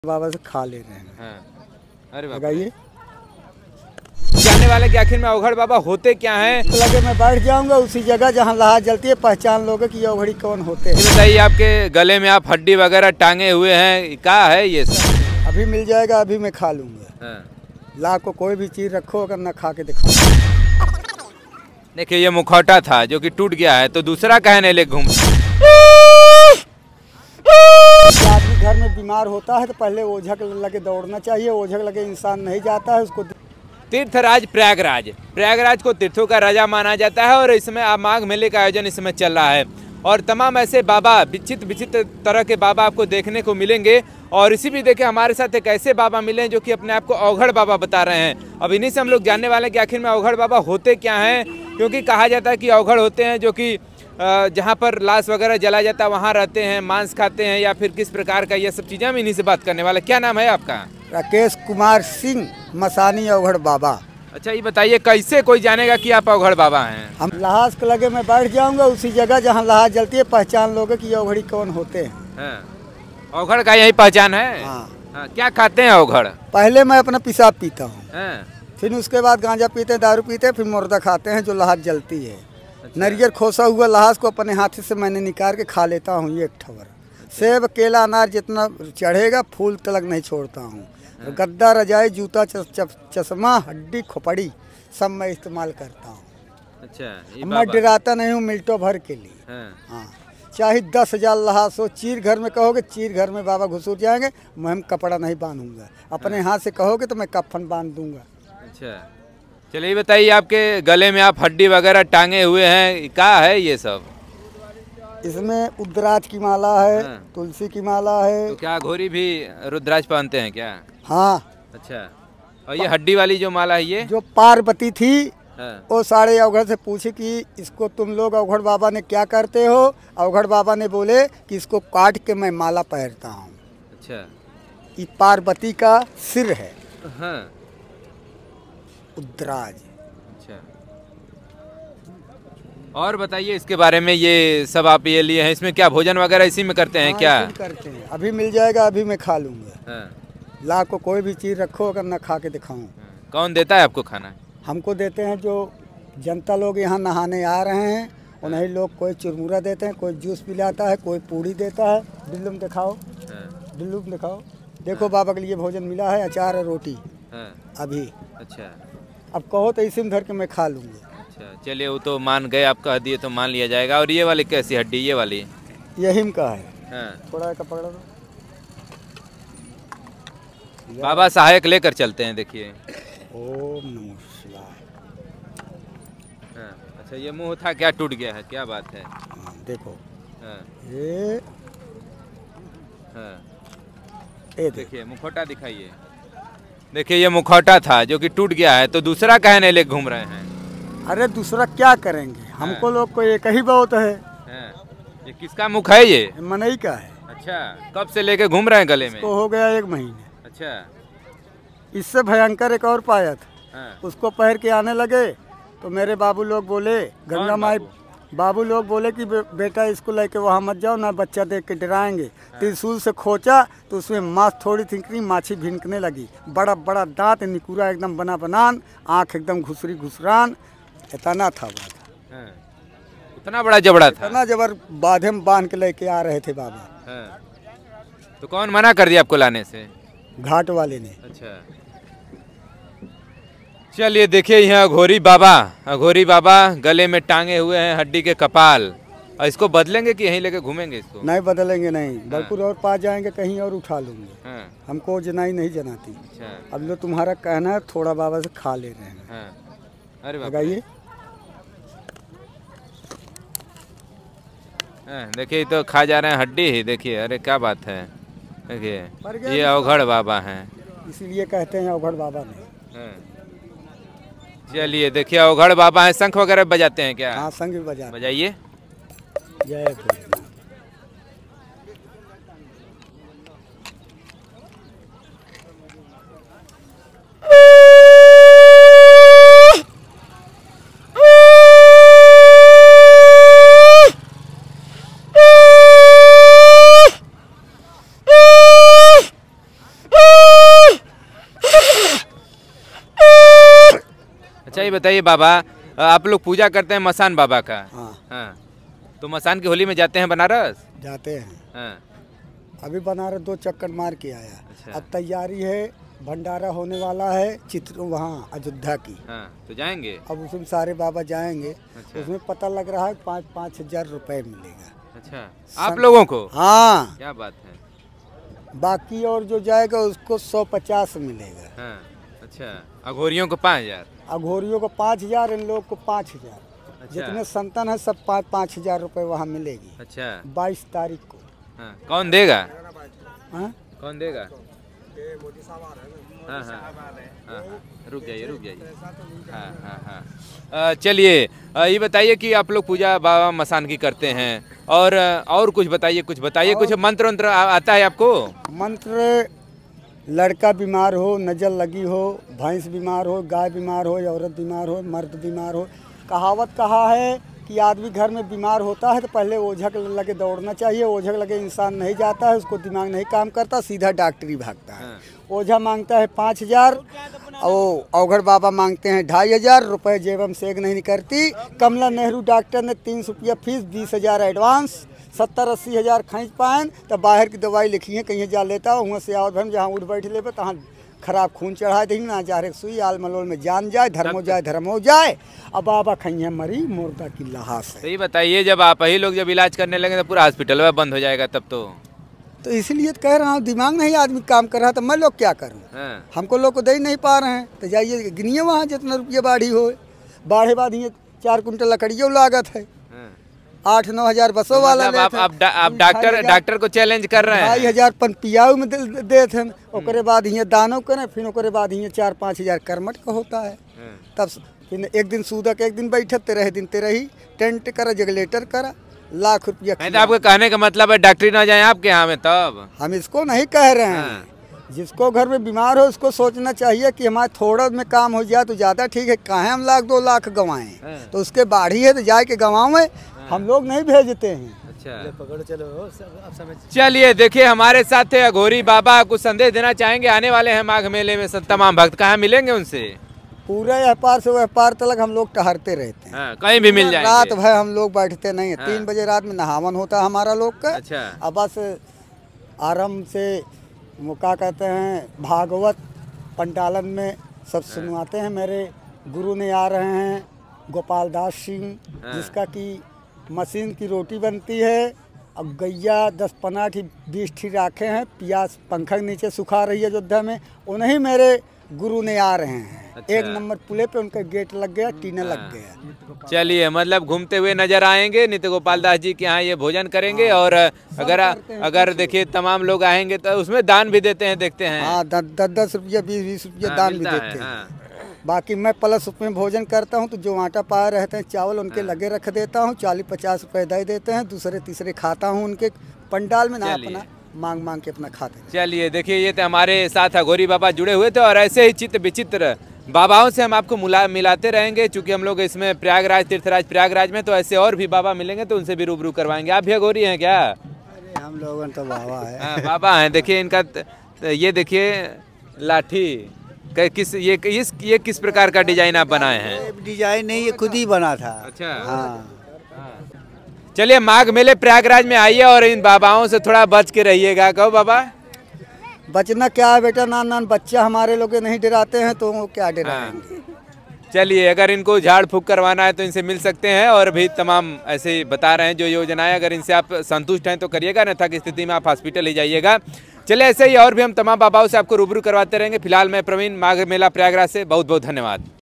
बाबा से खा ले रहे हैं। हाँ। अरे बताइए जानने वाले कि आखिर में अवघड़ बाबा होते क्या हैं। लगे मैं बैठ जाऊंगा उसी जगह जहाँ लहाज जलती है, पहचान लोगे कि ये अवघड़ी कौन होते हैं। ये बताइए, आपके गले में आप हड्डी वगैरह टांगे हुए हैं, क्या है ये सब? अभी मिल जाएगा, अभी मैं खा लूंगा। हाँ। ला को कोई भी चीज रखो, अगर न खा के दिखाओ। देखिए, ये मुखौटा था जो कि टूट गया है, तो दूसरा काहे नहीं ले घूम। आदमी घर में बीमार होता है तो पहले ओझक लगे दौड़ना चाहिए, ओझक लगे इंसान नहीं जाता है उसको। तीर्थराज प्रयागराज को तीर्थों का राजा माना जाता है और इसमें माघ मेले का आयोजन इसमें चल रहा है और तमाम ऐसे बाबा विचित्र तरह के बाबा आपको देखने को मिलेंगे। और इसी भी देखे हमारे साथ एक ऐसे बाबा मिले जो कि अपने आप को अवघड़ बाबा बता रहे हैं। अब इन्हीं से हम लोग जानने वाले हैं कि आखिर में अवघड़ बाबा होते क्या हैं, क्योंकि कहा जाता है कि अवघड़ होते हैं जो कि जहाँ पर लाश वगैरह जला जाता है वहाँ रहते हैं, मांस खाते हैं या फिर किस प्रकार का, ये सब चीज़ें हम इन्हीं से बात करने वाले। क्या नाम है आपका? राकेश कुमार सिंह, मसानी अवघड़ बाबा। अच्छा, ये बताइए कैसे कोई जानेगा कि आप अवघड़ बाबा हैं? हम लहाज के लगे मैं बैठ जाऊंगा उसी जगह जहाँ लहाज जलती है, पहचान लोगे कि ये अवघड़ी कौन होते हैं। हाँ। अवघड़ का यही पहचान है। हाँ। क्या खाते हैं अवघड़? पहले मैं अपना पेशाब पीता हूँ, हाँ। फिर उसके बाद गांजा पीते हैं, दारू पीते हैं, फिर मुर्दा खाते हैं जो लहाज जलती है। अच्छा। नरियर खोसा हुआ लहाज को अपने हाथ से मैंने निकाल के खा लेता हूँ, ये एक ठवर। अच्छा। सेब केला अनार जितना चढ़ेगा फूल तलक नहीं छोड़ता हूँ। हाँ। गद्दा रजाई जूता चश्मा हड्डी खोपड़ी सब मैं इस्तेमाल करता हूँ। अच्छा, मैं डराता नहीं हूँ मिल्टो भर के लिए। हाँ। चाहे 10,000 लहाज हो, चीर घर में कहोगे चीर घर में बाबा घुसूर जाएंगे, मैं कपड़ा नहीं बांधूंगा। अपने हाथ से कहोगे तो मैं कफन बांध दूंगा। अच्छा, चलिए बताइए, आपके गले में आप हड्डी वगैरह टांगे हुए हैं, क्या है ये सब? इसमें रुद्राज की माला है। हाँ। तुलसी की माला है। तो क्या घोरी भी रुद्राज पहनते हैं क्या? हाँ। अच्छा, और ये हड्डी वाली जो माला है ये जो पार्वती थी। हाँ। वो सारे अवघड़ से पूछे कि इसको तुम लोग अवघड़ बाबा ने क्या करते हो। अवघड़ बाबा ने बोले कि इसको काट के मैं माला पहनता हूँ। अच्छा, ये पार्वती का सिर है। हाँ। रुद्राज। अच्छा, और बताइए इसके बारे में, ये सब आप ये लिए हैं, इसमें क्या भोजन वगैरह इसी में करते हैं? हाँ, क्या करते हैं? अभी मिल जाएगा, अभी मैं खा लूँगा। हाँ। ला को कोई भी चीज़ रखो, अगर न खा के दिखाऊं। हाँ। कौन देता है आपको खाना? हमको देते हैं जो जनता लोग यहाँ नहाने आ रहे हैं उन्हीं लोग। कोई चुरमुरा देते हैं, कोई जूस पिलाता है, कोई पूड़ी देता है। डिल्लू में दिखाओ। हाँ। डिल्लू में दिखाओ। देखो। हाँ। बाबा के लिए भोजन मिला है, अचार है, रोटी। हाँ। अभी। अच्छा, अब कहो तो इसी में धर के मैं खा लूँगा। अच्छा, चलिए, वो तो मान गए, आप कह दिए तो मान लिया जाएगा। और ये वाली कैसी हड्डी? ये वाली यही का है। हाँ। थोड़ा का पकड़ा दो। बाबा सहायक लेकर चलते हैं, देखिए। ओम नमः शिवाय। हाँ। अच्छा, ये मुंह था क्या टूट गया है? क्या बात है? हाँ, देखो। हाँ। ये हाँ। देखिए, मुखौटा दिखाइए। देखिए, ये मुखौटा था जो कि टूट गया है, तो दूसरा काहे नहीं ले घूम रहे हैं? अरे दूसरा क्या करेंगे? हमको लोग को एक ही बहुत है। हाँ। ये किसका मुख है? ये मनई का है। अच्छा, कब से लेके घूम रहे हैं गले में? तो हो गया 1 महीने। अच्छा, इससे भयंकर एक और पाया था। हाँ। उसको उसको पहन के आने लगे तो मेरे बाबू लोग बोले, गंगा माई बाबू लोग बोले कि बेटा इसको लेके वहाँ मत जाओ ना, बच्चा देख के डराएंगे। हाँ। त्रिशूल से खोचा तो उसमें मांस थोड़ी थी, माछी भिनकने लगी। बड़ा बड़ा दांत, निकुरा एकदम बनान, आँख एकदम घुसरी घुसरान, इतना था बात। हाँ। इतना बड़ा जबड़ा था? इतना जबर बाधे में बांध के लेके आ रहे थे बाबा। हाँ। तो कौन मना कर दिया आपको लाने से? घाट वाले ने। अच्छा, चलिए देखिए, यहाँ अघोरी बाबा गले में टांगे हुए हैं हड्डी के कपाल। और इसको बदलेंगे कि यहीं लेके घूमेंगे? इसको नहीं बदलेंगे, नहीं। बलपुर और पास जाएंगे कहीं और उठा लूंगे। हाँ। हमको जनाई नहीं जनाती। अच्छा। अब जो तुम्हारा कहना है, थोड़ा बाबा से खा ले रहे हैं। हाँ। अरे लगाइए। देखिए, तो खा जा रहे हैं हड्डी ही। देखिए, अरे क्या बात है। देखिए, ये अवघड़ बाबा हैं, इसीलिए कहते हैं अवघड़ बाबा ने। चलिए देखिए, अवघड़ बाबा हैं। शंख वगैरह बजाते हैं क्या? हाँ, शंख बजाइए। जय भोलेनाथ। अच्छा ये बताइए बाबा, आप लोग पूजा करते हैं मसान बाबा का? हाँ हाँ, तो मसान की होली में जाते हैं बनारस? जाते हैं। हाँ, अभी बनारस 2 चक्कर मार के आया। अच्छा। अब तैयारी है, भंडारा होने वाला है चित्र वहाँ अयोध्या की। हाँ, तो जाएंगे? अब उसमें सारे बाबा जाएंगे। अच्छा। उसमें पता लग रहा है 5-5 हजार रुपये मिलेगा। अच्छा, आप लोगों को? हाँ, क्या बात है। बाकी और जो जाएगा उसको 150 मिलेगा। हाँ, अच्छा, अघोरियों को 5000? अघोरियों को 5000, इन लोग को 5000। अच्छा। जितने संतान है सब 5-5 हजार रुपये वहाँ मिलेगी। अच्छा। 22 तारीख को। हाँ, कौन देगा? हाँ, कौन देगा? हाँ हाँ हाँ, रुक जाइए। हाँ हाँ हाँ, चलिए ये बताइए कि आप लोग पूजा बाबा मसान की करते हैं, और कुछ बताइए, कुछ मंत्र वंत्र आता है आपको? मंत्र, लड़का बीमार हो, नजर लगी हो, भैंस बीमार हो, गाय बीमार हो, औरत बीमार हो, मर्द बीमार हो। कहावत कहा है कि आदमी घर में बीमार होता है तो पहले ओझा लगे दौड़ना चाहिए। ओझा लगे इंसान नहीं जाता है, उसको दिमाग नहीं काम करता, सीधा डॉक्टरी भागता है। ओझा मांगता है 5000 और अवघड़ बाबा मांगते हैं 2500 रुपये। जेबम सेग नहीं करती। कमला नेहरू डॉक्टर ने 300 रुपया फीस, 20,000 एडवांस, 70-80 हज़ार खींच पाएँ तो बाहर की दवाई लिखी है, कहीं जा लेता वहाँ से आओ भर जहाँ उठ बैठ ले तहाँ खराब खून चढ़ा दी ना जा रहे सुई आल मलोल में जान जाए, धर्म हो जाए। अब बाबा खइया मरी मुर्दा की लहास है। तो ये बताइए, जब आप ही लोग जब इलाज करने लगे तो पूरा हॉस्पिटल में बंद हो जाएगा तब तो इसलिए तो कह रहा हूँ, दिमाग नहीं आदमी काम कर रहा तो मैं लोग क्या करूँ? हाँ। हमको लोग को दे ही नहीं पा रहे हैं। तो जाइए गिनिए वहाँ जितना रुपये बाढ़ी हो। बाढ़े बाद ही 4 कुंटल लकड़ियों लागत है। 8-9 हज़ार बसों वाला मतलब आप डॉक्टर को चैलेंज कर रहे हैं? 2,500 पन पियाऊ में दे थे। ओकरे बाद ही दानों करें, फिर ओकरे बाद ही 4-5 हज़ार कर्मठ का होता है। तब फिर एक दिन सूदक, एक दिन बैठत, 13 दिन 13 ही टेंट करा, जगलेटर करा, लाख रुपया। तो आपके कहने का मतलब है डॉक्टरी ना जाए आपके यहाँ में? तब हम इसको नहीं कह रहे हैं। जिसको घर में बीमार हो उसको सोचना चाहिए कि हमारे थोड़ा में काम हो जाए तो ज़्यादा ठीक है। काहे हम 1-2 लाख गंवाएं? तो उसके बाढ़ी है तो जाए के गंवाएं, हम लोग नहीं भेजते हैं। अच्छा, पकड़ो चलो। चलिए देखिए, हमारे साथ थे अघोरी बाबा। कुछ संदेश देना चाहेंगे? आने वाले हैं माघ मेले में, तमाम भक्त कहाँ मिलेंगे उनसे? पूरे यह पार से वह पार तक हम लोग टहरते रहते हैं। हाँ, कहीं भी मिल जाएंगे। रात भर हम लोग बैठते नहीं है। 3 बजे रात में नहावन होता है हमारा लोग का। अच्छा। अब बस आराम से वो क्या कहते हैं, भागवत पंडालन में सब सुनवाते हैं। मेरे गुरु ने आ रहे हैं गोपाल दास सिंह, जिसका कि मशीन की रोटी बनती है। अब गैया 10-15 20 ठी राखे हैं, प्याज पंखा के नीचे सुखा रही है अयोध्या में। उन्हीं मेरे गुरु ने आ रहे हैं। अच्छा। 1 नंबर पुले पे उनका गेट लग गया, टीना लग गया। चलिए, मतलब घूमते हुए नजर आएंगे, नित्य गोपाल दास जी के यहाँ ये भोजन करेंगे। और अगर देखिए तमाम लोग आएंगे तो उसमें दान भी देते हैं, देखते हैं। हाँ, 10-10 रुपया 20-20 रुपया दान भी देते हैं। बाकी मैं प्लस उसमें भोजन करता हूँ तो जो आटा पाए रहते हैं चावल उनके लगे रख देता हूँ। 40-50 रुपये दे देते हैं, दूसरे तीसरे खाता हूँ उनके पंडाल में ना, अपना मांग के अपना खाते हैं। चलिए देखिए, ये तो हमारे साथ अघोरी बाबा जुड़े हुए थे और ऐसे ही चित्र विचित्र बाबाओं से हम आपको मिलाते रहेंगे। चूँकि हम लोग इसमें प्रयागराज, तीर्थराज प्रयागराज में, तो ऐसे और भी बाबा मिलेंगे तो उनसे भी रूबरू करवाएंगे। आप भी अघोरी हैं क्या? हम लोगों तो बाबा है। हाँ, बाबा हैं। देखिए इनका, ये देखिए लाठी ये किस प्रकार का डिजाइन आप बनाए हैं? डिजाइन नहीं, ये खुद ही बना था। अच्छा। हाँ। चलिए, माघ मेले प्रयागराज में आइए और इन बाबाओं से थोड़ा बच के रहिएगा। कहो बाबा। बचना क्या है बेटा, नान बच्चा हमारे लोग नहीं डराते हैं तो वो क्या डराएंगे। चलिए, अगर इनको झाड़ फूक करवाना है तो इनसे मिल सकते हैं। और भी तमाम ऐसे ही बता रहे हैं जो योजनाएं, अगर इनसे आप संतुष्ट हैं तो करिएगा, अन्यथा की स्थिति में आप हॉस्पिटल ही जाइएगा। चलिए, ऐसे ही और भी हम तमाम बाबाओं से आपको रूबरू करवाते रहेंगे। फिलहाल मैं प्रवीण, माघ मेला प्रयागराज से बहुत बहुत धन्यवाद।